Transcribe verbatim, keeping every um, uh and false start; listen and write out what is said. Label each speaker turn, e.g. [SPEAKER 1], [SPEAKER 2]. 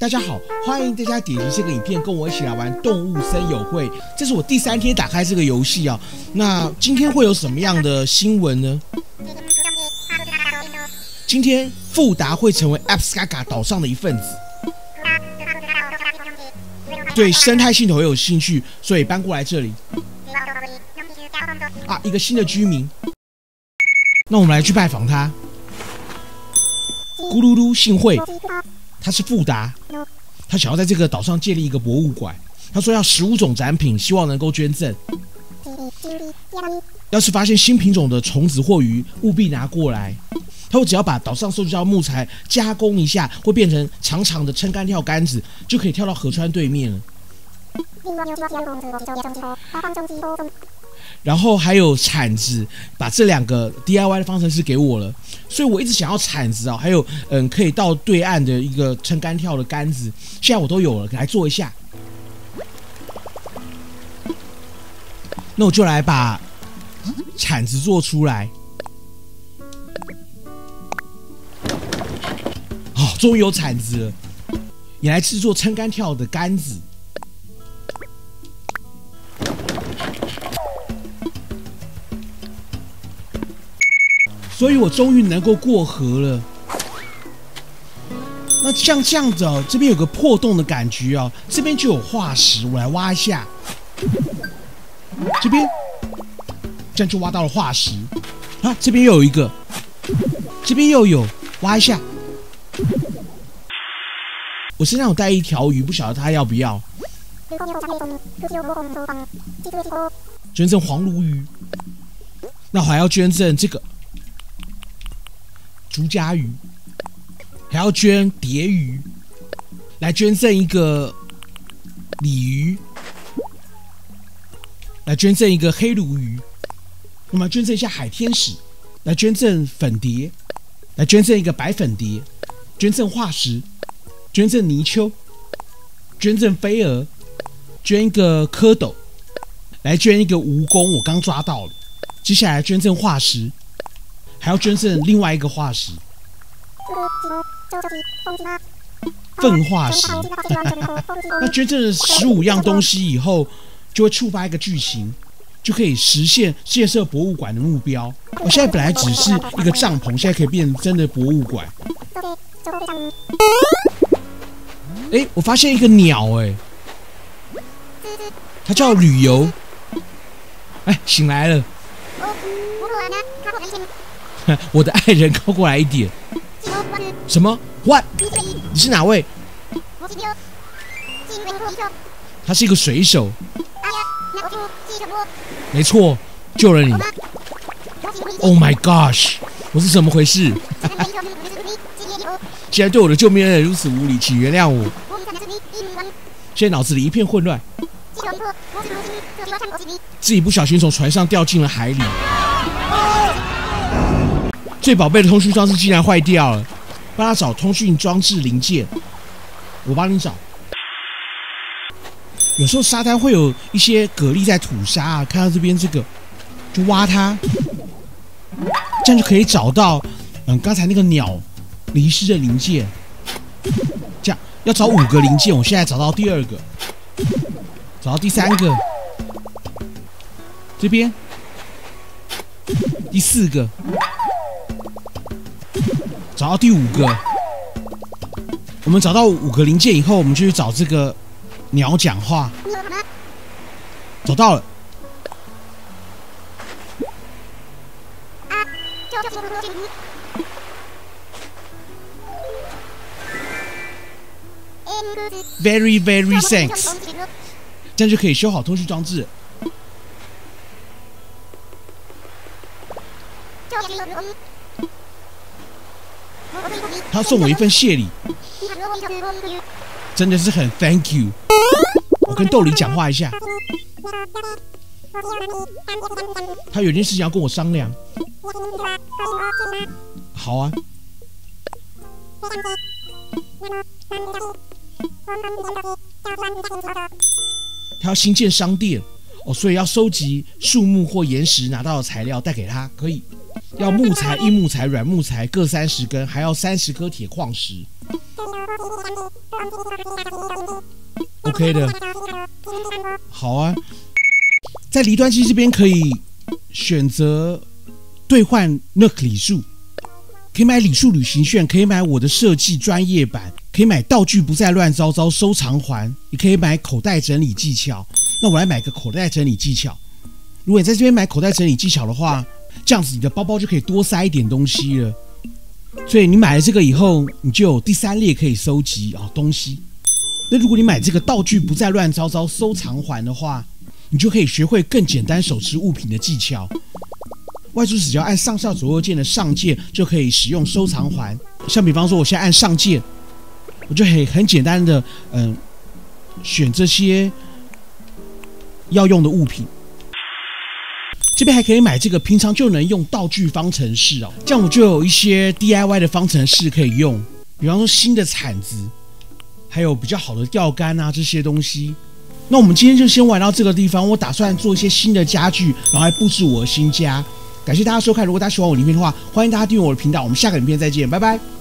[SPEAKER 1] 大家好，欢迎大家点击这个影片，跟我一起来玩动物森友会。这是我第三天打开这个游戏啊。那今天会有什么样的新闻呢？今天富达会成为 Absgaga 岛上的一份子，对生态系统有兴趣，所以搬过来这里。啊，一个新的居民，那我们来去拜访他。咕噜噜幸会。他是富达，他想要在这个岛上建立一个博物馆。他说要十五种展品，希望能够捐赠。要是发现新品种的虫子或鱼，务必拿过来。他说只要把岛上收集到木材加工一下，会变成长长的撑杆跳杆子，就可以跳到河川对面了。然后还有铲子，把这两个 D I Y 的方程式给我了，所以我一直想要铲子啊，还有嗯可以到对岸的一个撑杆跳的杆子，现在我都有了，来做一下。那我就来把铲子做出来。好、哦，终于有铲子了，也来制作撑杆跳的杆子。所以我终于能够过河了。那像这样子哦，这边有个破洞的感觉哦，这边就有化石，我来挖一下。这边，这样就挖到了化石。啊，这边又有一个，这边又有，挖一下。我身上有带一条鱼，不晓得它要不要。捐赠黄鲈鱼，那我还要捐赠这个。竹荚鱼，还要捐蝶鱼，来捐赠一个鲤鱼，来捐赠一个黑鲈鱼，我们捐赠一下海天使，来捐赠粉蝶，来捐赠一个白粉蝶，捐赠化石，捐赠泥鳅，捐赠飞蛾，捐一个蝌蚪，来捐一个蜈蚣，我刚抓到了。接下来捐赠化石。还要捐赠另外一个化石，粪化石。那捐赠了十五样东西以后，就会触发一个剧情，就可以实现世界设博物馆的目标。我现在本来只是一个帐篷，现在可以变成真的博物馆。哎、欸，我发现一个鸟、欸，哎，它叫旅游。哎、欸，醒来了。我的爱人靠过来一点。什么 ？What？ 你是哪位？他是一个水手。没错，救了你。Oh my gosh！ 我是怎么回事？既然对我的救命恩人如此无礼，请原谅我。现在脑子里一片混乱，自己不小心从船上掉进了海里。最宝贝的通讯装置竟然坏掉了，帮他找通讯装置零件。我帮你找。有时候沙滩会有一些蛤蜊在吐沙啊，看到这边这个，就挖它，这样就可以找到嗯刚才那个鸟遗失的零件。这样要找五个零件，我现在找到第二个，找到第三个，这边第四个。找到第五个，我们找到五个零件以后，我们就去找这个鸟讲话。找到了，very very thanks， 这样就可以修好通讯装置。他送我一份谢礼，真的是很 thank you。我跟豆梨讲话一下，他有件事情要跟我商量。好啊。他要新建商店哦，所以要收集树木或岩石拿到的材料带给他，可以。要木材、硬木材、软木材各三十根，还要三十颗铁矿石。 OK 的，好啊。在离端机这边可以选择兑换 N O O K 礼数，可以买礼数旅行券，可以买我的设计专业版，可以买道具不再乱糟糟收藏环，也可以买口袋整理技巧。那我来买个口袋整理技巧。如果你在这边买口袋整理技巧的话，这样子你的包包就可以多塞一点东西了。所以你买了这个以后，你就有第三列可以收集啊、哦、东西。那如果你买这个道具不再乱糟糟收藏环的话，你就可以学会更简单手持物品的技巧。外出时只要按上下左右键的上键就可以使用收藏环。像比方说，我现在按上键，我就可以很简单的嗯选这些要用的物品。这边还可以买这个平常就能用道具方程式哦，这样我就有一些 D I Y 的方程式可以用，比方说新的铲子，还有比较好的钓竿啊这些东西。那我们今天就先玩到这个地方，我打算做一些新的家具，然后来布置我的新家。感谢大家收看，如果大家喜欢我的影片的话，欢迎大家订阅我的频道，我们下个影片再见，拜拜。